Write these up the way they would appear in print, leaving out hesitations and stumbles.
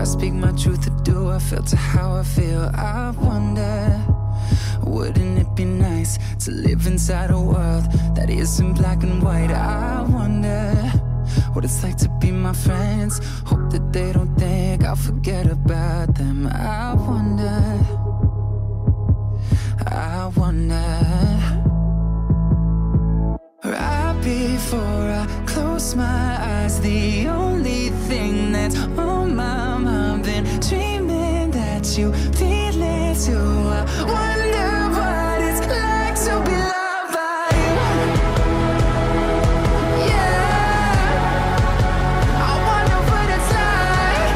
speak my truth or do I filter how I feel? I wonder, wouldn't it be nice to live inside a world that isn't black and white? I wonder what it's like to be my friends. Hope that they don't think I'll forget about them. I wonder, I wonder. Right before I close my eyes, the only thing that's on my mind, been dreaming that you feel it too. I wonder what it's like to be loved by you. Yeah, I wonder what it's like.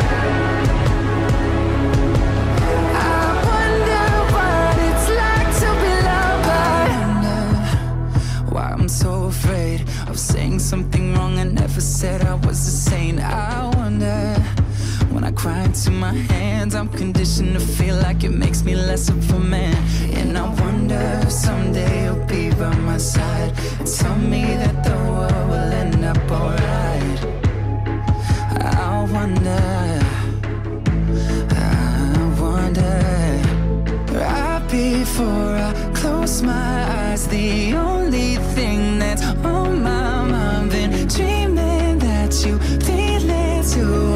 I wonder what it's like to be loved by you. I wonder why I'm so afraid of saying something wrong I never said I was a saint. I wonder, when I cry into my hands, I'm conditioned to feel like it makes me less of a man. And I wonder if someday you'll be by my side and tell me that the world will end up alright. I wonder, right before I close my eyes, the only thing that's on my mind, been dreaming that you feel it too.